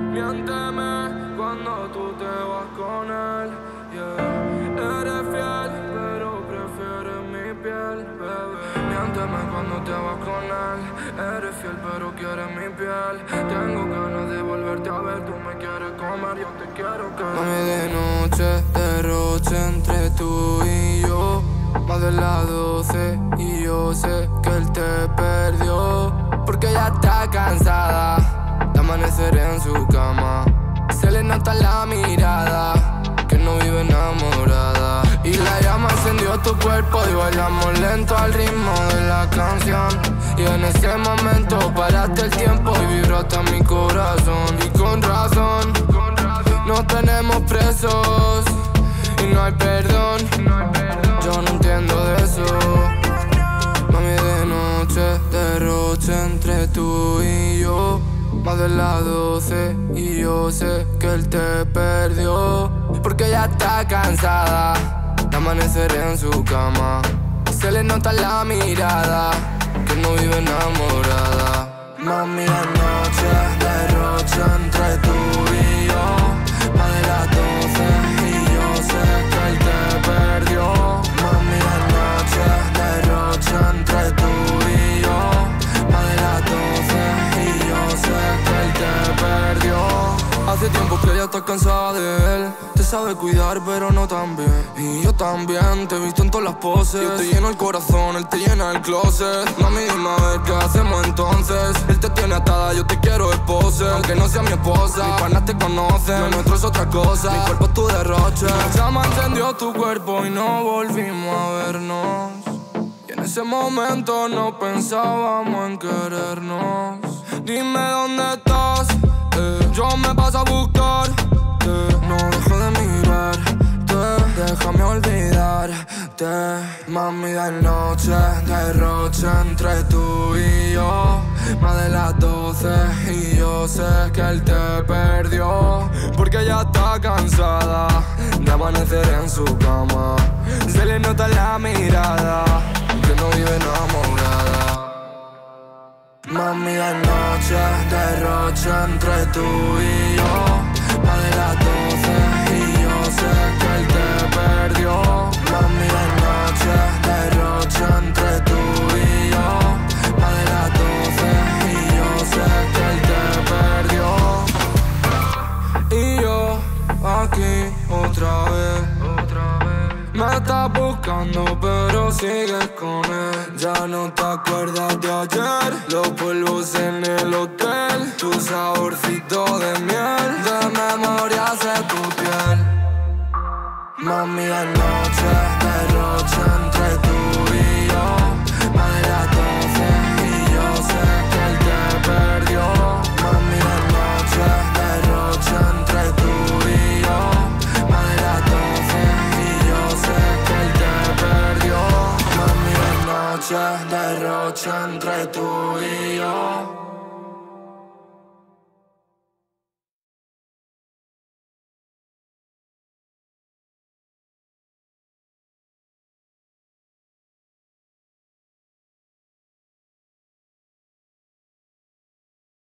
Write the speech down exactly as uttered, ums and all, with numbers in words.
Miénteme cuando tú te vas con él, yeah. Eres fiel, pero prefieres mi piel, bebé. Miénteme cuando te vas con él. Eres fiel, pero quieres mi piel. Tengo ganas de volverte a ver. Tú me quieres comer, yo te quiero que... Mami, de noche, derroche entre tú y yo. Más de las doce y yo sé que él te perdió, porque ella está cansada de amanecer en su cama. Se le nota la mirada que no vive enamorada. Y la llama encendió tu cuerpo y bailamos lento al ritmo de la canción. Y en ese momento paraste el tiempo y vibraste mi corazón. Y con razón, no tenemos presos y no hay perdón. Yo no entiendo de eso. Mami, de noche, derroche entre tú y yo. Más de las doce y yo sé que él te perdió, porque ella está cansada de amanecer en su cama. Se le nota la mirada que no vive enamorada. Mami, de noche, derroche entre tú y yo. Más de las doce y yo sé que él te perdió. Mami, de noche, derroche entre tú y yo. Más de las doce y yo sé que él te perdió. Hace tiempo que ella está cansada de él. Te sabe cuidar pero no tan bien. Y yo también, te he visto en todas las poses. Yo te lleno el corazón, él te llena el closet. Mami, dime a ver qué hacemos entonces. Él te tiene atada, yo te quiero esposa. Aunque no sea mi esposa, mis panas te conocen. Lo nuestro es otra cosa, mi cuerpo es tu derroche. La llama encendió tu cuerpo y no volvimos a vernos. Y en ese momento no pensábamos en querernos. Dime dónde estás, eh, yo me paso a buscarte. No dejo de mirarte, déjame olvidarte. Mami, de noche, derroche entre tú y yo. Más de las doce y yo sé que él te perdió, porque ella está cansada de amanecer en su cama. Se le nota la mirada que no vive enamorada. Mami, de noche, derroche entre tú y yo. Más de las doce y yo sé que él te perdió. Mami, de noche, derroche entre tú y yo. Más de las doce y yo sé que él te perdió. Y yo aquí otra vez. Me estás buscando pero sigues con él. Ya no te acuerdas de ayer, los polvos en el hotel, tu saborcito de miel, de memoria sé tu piel. Mami, de noche, derroche entre tú y yo. Más de las doce y yo sé que él te perdió. Mami, de noche, derroche entre tú y yo. Más de las doce y yo sé que él te perdió. Mami, de noche, derroche entre tú y yo.